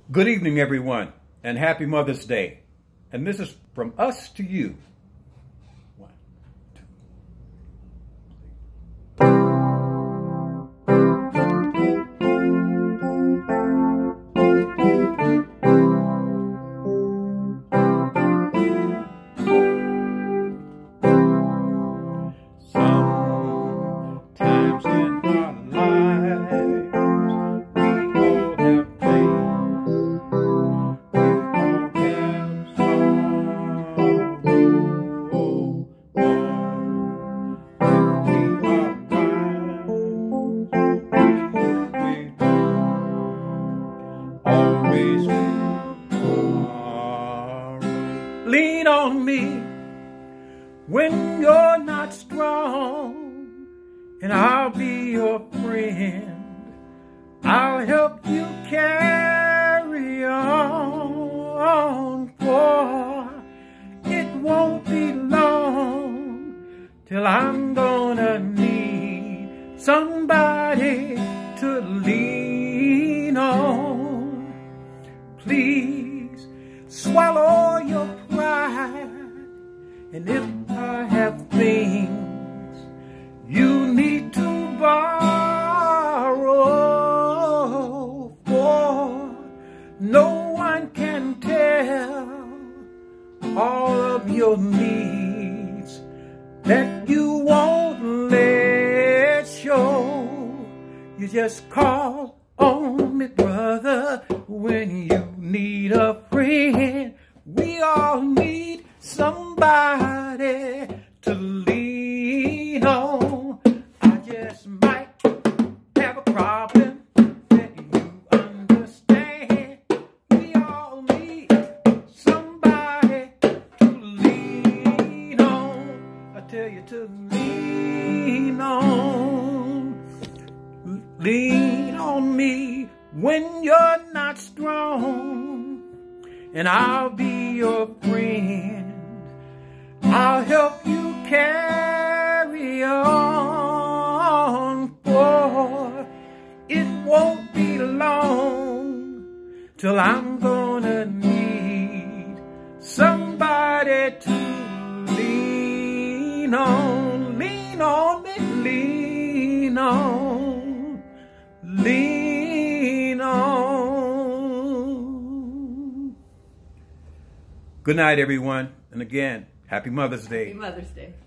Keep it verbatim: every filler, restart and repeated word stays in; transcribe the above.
Good evening, everyone, and happy Mother's Day. And this is from us to you. One, two, sometimes in our lives, always lean on me when you're not strong, and I'll be your friend. I'll help you carry on, for it won't be long till I'm gonna need somebody to lean on. Please swallow your pride, and if I have things you need to borrow, for no one can tell all of your needs that you won't let show. You just call on me, brother, when you need a friend. We all need somebody to lean on. I just might have a problem that you understand. We all need somebody to lean on. I tell you to lean on. Lean on me when you're not strong, and I'll be your friend. I'll help you carry on, for it won't be long till I'm gonna need somebody to lean on. Lean on me, lean on, lean on. Good night, everyone. And again, happy Mother's Day. Happy Mother's Day.